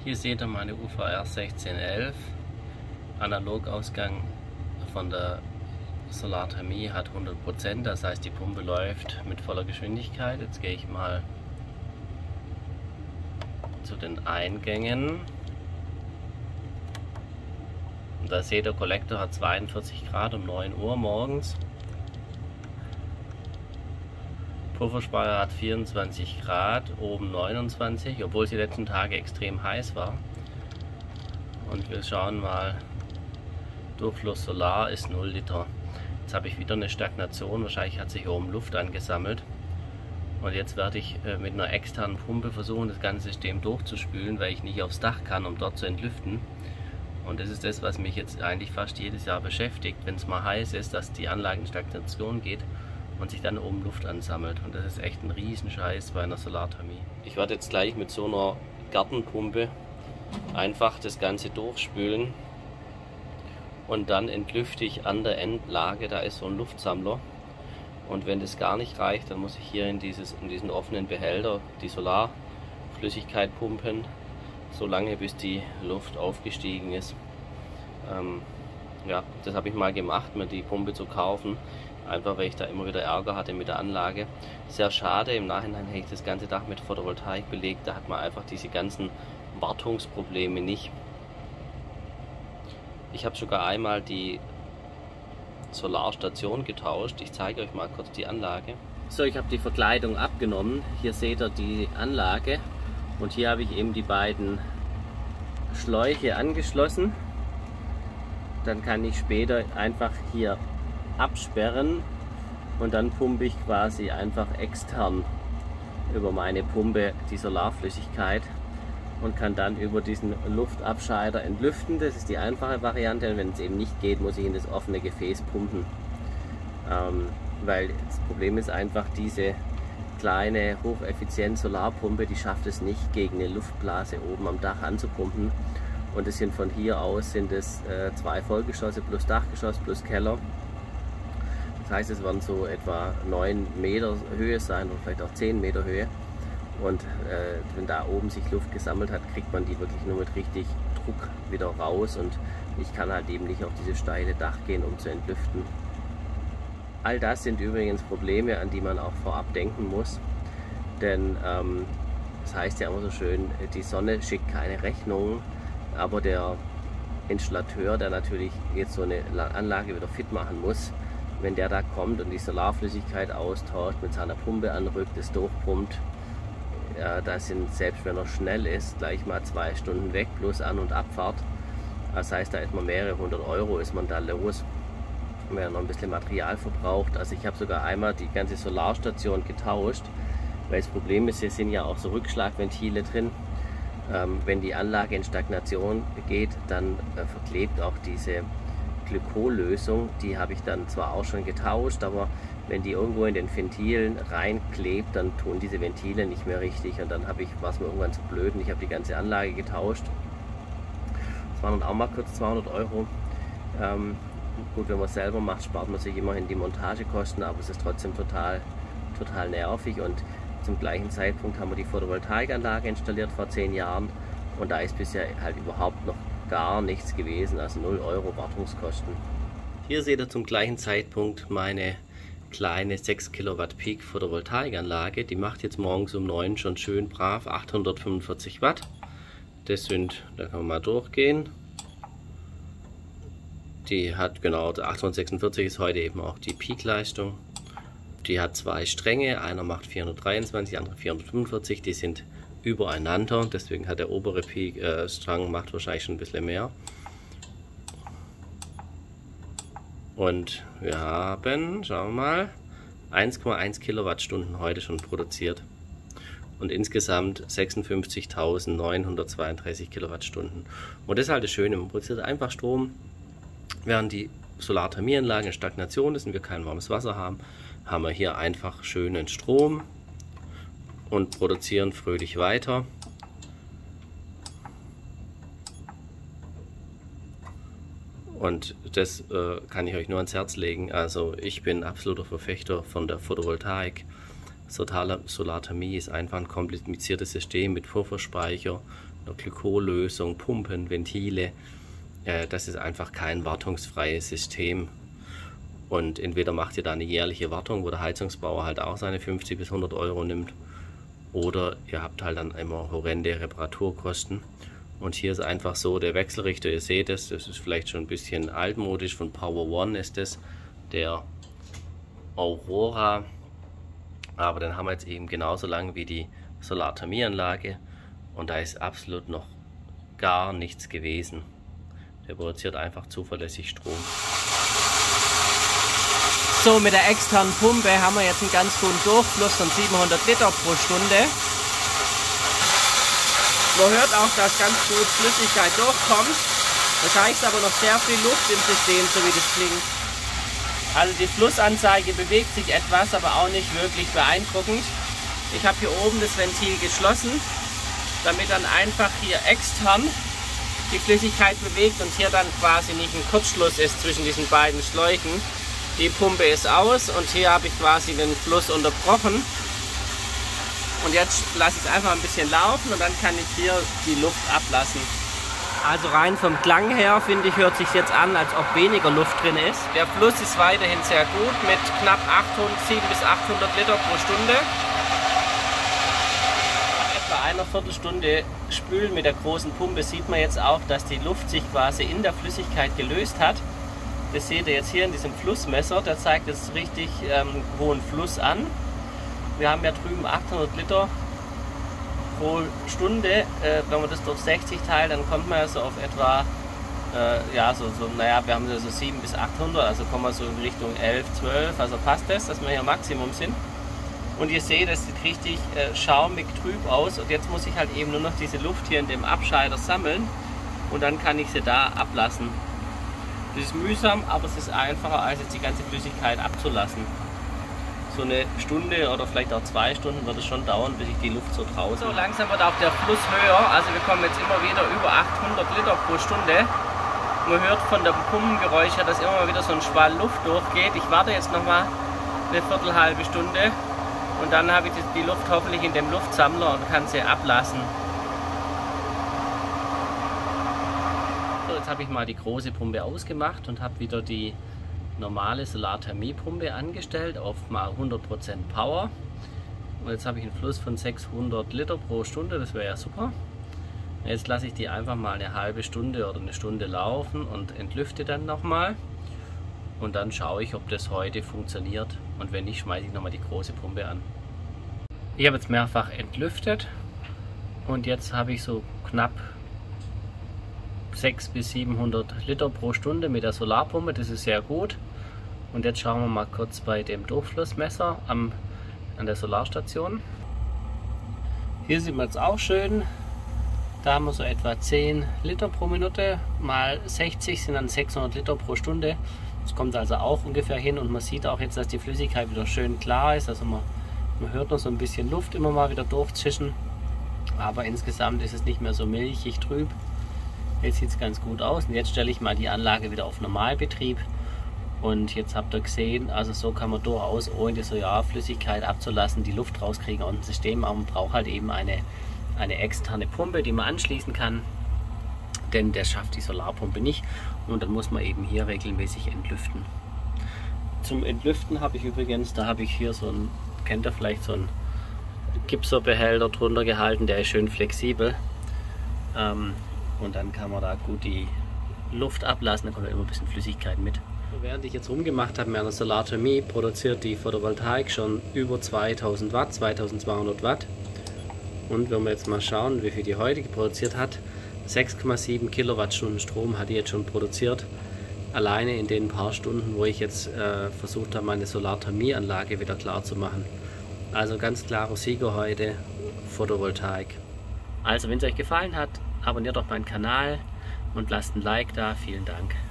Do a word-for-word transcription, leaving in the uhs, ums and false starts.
Hier seht ihr meine U V R sechzehn elf. Analogausgang von der Solarthermie hat hundert Prozent, das heißt die Pumpe läuft mit voller Geschwindigkeit. Jetzt gehe ich mal zu den Eingängen. Und da seht ihr, der Kollektor hat zweiundvierzig Grad um neun Uhr morgens. Pufferspeicher hat vierundzwanzig Grad, oben neunundzwanzig, obwohl es die letzten Tage extrem heiß war. Und wir schauen mal, Durchfluss Solar ist null Liter. Jetzt habe ich wieder eine Stagnation, wahrscheinlich hat sich oben Luft angesammelt. Und jetzt werde ich mit einer externen Pumpe versuchen, das ganze System durchzuspülen, weil ich nicht aufs Dach kann, um dort zu entlüften. Und das ist das, was mich jetzt eigentlich fast jedes Jahr beschäftigt, wenn es mal heiß ist, dass die Anlage in Stagnation geht und sich dann oben Luft ansammelt. Und das ist echt ein Riesenscheiß bei einer Solarthermie. Ich werde jetzt gleich mit so einer Gartenpumpe einfach das Ganze durchspülen und dann entlüfte ich an der Endlage, da ist so ein Luftsammler. Und wenn das gar nicht reicht, dann muss ich hier in, dieses, in diesen offenen Behälter die Solarflüssigkeit pumpen, so lange bis die Luft aufgestiegen ist. Ähm, ja, das habe ich mal gemacht, mir die Pumpe zu kaufen. Einfach weil ich da immer wieder Ärger hatte mit der Anlage. Sehr schade, im Nachhinein hätte ich das ganze Dach mit Photovoltaik belegt, da hat man einfach diese ganzen Wartungsprobleme nicht. Ich habe sogar einmal die Solarstation getauscht. Ich zeige euch mal kurz die Anlage. So, ich habe die Verkleidung abgenommen. Hier seht ihr die Anlage und hier habe ich eben die beiden Schläuche angeschlossen. Dann kann ich später einfach hier absperren und dann pumpe ich quasi einfach extern über meine Pumpe die Solarflüssigkeit und kann dann über diesen Luftabscheider entlüften. Das ist die einfache Variante, und wenn es eben nicht geht, muss ich in das offene Gefäß pumpen. Ähm, weil das Problem ist einfach, diese kleine hocheffizient Solarpumpe, die schafft es nicht, gegen eine Luftblase oben am Dach anzupumpen. Und es sind von hier aus sind es äh, zwei Vollgeschosse plus Dachgeschoss plus Keller. Das heißt, es werden so etwa neun Meter Höhe sein oder vielleicht auch zehn Meter Höhe. Und äh, wenn da oben sich Luft gesammelt hat, kriegt man die wirklich nur mit richtig Druck wieder raus. Und ich kann halt eben nicht auf dieses steile Dach gehen, um zu entlüften. All das sind übrigens Probleme, an die man auch vorab denken muss. Denn ähm, das heißt ja immer so schön, die Sonne schickt keine Rechnung, aber der Installateur, der natürlich jetzt so eine Anlage wieder fit machen muss, wenn der da kommt und die Solarflüssigkeit austauscht, mit seiner Pumpe anrückt, es durchpumpt, ja, da sind, selbst wenn er schnell ist, gleich mal zwei Stunden weg, plus An- und Abfahrt. Das heißt, da ist man mehrere hundert Euro, ist man da los, wenn er noch ein bisschen Material verbraucht. Also ich habe sogar einmal die ganze Solarstation getauscht, weil das Problem ist, hier sind ja auch so Rückschlagventile drin. Ähm, wenn die Anlage in Stagnation geht, dann äh, verklebt auch diese Glykollösung, die habe ich dann zwar auch schon getauscht, aber wenn die irgendwo in den Ventilen reinklebt, dann tun diese Ventile nicht mehr richtig und dann habe ich, war es mir irgendwann zu blöd und ich habe die ganze Anlage getauscht. Das waren dann auch mal kurz zweihundert Euro. Ähm, gut, wenn man es selber macht, spart man sich immerhin die Montagekosten, aber es ist trotzdem total, total nervig. Und zum gleichen Zeitpunkt haben wir die Photovoltaikanlage installiert vor zehn Jahren und da ist bisher halt überhaupt noch gar nichts gewesen, also null Euro Wartungskosten. Hier seht ihr zum gleichen Zeitpunkt meine kleine sechs Kilowatt Peak Photovoltaikanlage. Die macht jetzt morgens um neun schon schön brav achthundertfünfundvierzig Watt. Das sind, da kann man mal durchgehen. Die hat genau, achthundertsechsundvierzig ist heute eben auch die Peak-Leistung. Die hat zwei Stränge, einer macht vierhundertdreiundzwanzig, der andere vierhundertfünfundvierzig, die sind übereinander, deswegen hat der obere Peak, äh, Strang macht wahrscheinlich schon ein bisschen mehr. Und wir haben, schauen wir mal, eins Komma eins Kilowattstunden heute schon produziert und insgesamt sechsundfünfzigtausendneunhundertzweiunddreißig Kilowattstunden. Und das ist halt das Schöne, man produziert einfach Strom, während die Solarthermieanlagen in Stagnation ist und wir kein warmes Wasser haben, haben wir hier einfach schönen Strom und produzieren fröhlich weiter. Und das äh, kann ich euch nur ans Herz legen. Also ich bin absoluter Verfechter von der Photovoltaik. Solarthermie ist einfach ein kompliziertes System mit Pufferspeicher, eine Glykollösung, Pumpen, Ventile. Äh, das ist einfach kein wartungsfreies System. Und entweder macht ihr da eine jährliche Wartung, wo der Heizungsbauer halt auch seine fünfzig bis hundert Euro nimmt, oder ihr habt halt dann immer horrende Reparaturkosten. Und hier ist einfach so, der Wechselrichter, ihr seht es, das ist vielleicht schon ein bisschen altmodisch, von Power One ist es, der Aurora. Aber dann haben wir jetzt eben genauso lang wie die Solarthermieanlage und da ist absolut noch gar nichts gewesen. Der produziert einfach zuverlässig Strom. So, mit der externen Pumpe haben wir jetzt einen ganz guten Durchfluss von siebenhundert Liter pro Stunde. Man hört auch, dass ganz gut Flüssigkeit durchkommt. Das heißt aber noch sehr viel Luft im System, so wie das klingt. Also die Flussanzeige bewegt sich etwas, aber auch nicht wirklich beeindruckend. Ich habe hier oben das Ventil geschlossen, damit dann einfach hier extern die Flüssigkeit bewegt und hier dann quasi nicht ein Kurzschluss ist zwischen diesen beiden Schläuchen. Die Pumpe ist aus und hier habe ich quasi den Fluss unterbrochen. Und jetzt lasse ich es einfach ein bisschen laufen und dann kann ich hier die Luft ablassen. Also rein vom Klang her, finde ich, hört sich jetzt an, als ob weniger Luft drin ist. Der Fluss ist weiterhin sehr gut mit knapp siebenhundert bis achthundert Liter pro Stunde. Nach etwa einer Viertelstunde Spülen mit der großen Pumpe sieht man jetzt auch, dass die Luft sich quasi in der Flüssigkeit gelöst hat. Das seht ihr jetzt hier in diesem Flussmesser, der zeigt jetzt richtig ähm, hohen Fluss an. Wir haben ja drüben achthundert Liter pro Stunde. Äh, wenn man das durch sechzig teilt, dann kommt man ja so auf etwa, äh, ja, so, so, naja, wir haben so sieben bis achthundert, also kommen wir so in Richtung elf, zwölf, also passt das, dass wir hier Maximum sind. Und ihr seht, es sieht richtig äh, schaumig trüb aus und jetzt muss ich halt eben nur noch diese Luft hier in dem Abscheider sammeln und dann kann ich sie da ablassen. Das ist mühsam, aber es ist einfacher, als jetzt die ganze Flüssigkeit abzulassen. So eine Stunde oder vielleicht auch zwei Stunden wird es schon dauern, bis ich die Luft so draußen. So langsam wird auch der Fluss höher, also wir kommen jetzt immer wieder über achthundert Liter pro Stunde. Man hört von dem Pumpengeräusch her, dass immer mal wieder so ein Schwall Luft durchgeht. Ich warte jetzt noch mal eine Viertel, halbe Stunde und dann habe ich die Luft hoffentlich in dem Luftsammler und kann sie ablassen. So, jetzt habe ich mal die große Pumpe ausgemacht und habe wieder die normale Solarthermiepumpe angestellt auf mal hundert Prozent Power. Und jetzt habe ich einen Fluss von sechshundert Liter pro Stunde, das wäre ja super. Jetzt lasse ich die einfach mal eine halbe Stunde oder eine Stunde laufen und entlüfte dann nochmal. Und dann schaue ich, ob das heute funktioniert. Und wenn nicht, schmeiße ich nochmal die große Pumpe an. Ich habe jetzt mehrfach entlüftet und jetzt habe ich so knapp sechshundert bis siebenhundert Liter pro Stunde mit der Solarpumpe, das ist sehr gut. Und jetzt schauen wir mal kurz bei dem Durchflussmesser am, an der Solarstation. Hier sieht man es auch schön, da haben wir so etwa zehn Liter pro Minute, mal sechzig sind dann sechshundert Liter pro Stunde. Das kommt also auch ungefähr hin und man sieht auch jetzt, dass die Flüssigkeit wieder schön klar ist. Also man, man hört noch so ein bisschen Luft immer mal wieder durchzischen, aber insgesamt ist es nicht mehr so milchig trüb. Jetzt sieht es ganz gut aus und jetzt stelle ich mal die Anlage wieder auf Normalbetrieb und jetzt habt ihr gesehen, also so kann man durchaus ohne die Solarflüssigkeit abzulassen die Luft rauskriegen aus dem System, aber man braucht halt eben eine, eine externe Pumpe, die man anschließen kann, denn das schafft die Solarpumpe nicht und dann muss man eben hier regelmäßig entlüften. Zum Entlüften habe ich übrigens, da habe ich hier so ein, kennt ihr vielleicht so einen Gipserbehälter drunter gehalten, der ist schön flexibel. Ähm, Und dann kann man da gut die Luft ablassen, dann kommt da immer ein bisschen Flüssigkeit mit. Während ich jetzt rumgemacht habe mit einer Solarthermie, produziert die Photovoltaik schon über zweitausend Watt, zweitausendzweihundert Watt. Und wenn wir jetzt mal schauen, wie viel die heutige produziert hat, sechs Komma sieben Kilowattstunden Strom hat die jetzt schon produziert. Alleine in den paar Stunden, wo ich jetzt äh, versucht habe, meine Solarthermieanlage wieder klar zu machen. Also ganz klarer Sieger heute, Photovoltaik. Also wenn es euch gefallen hat, abonniert doch meinen Kanal und lasst ein Like da. Vielen Dank.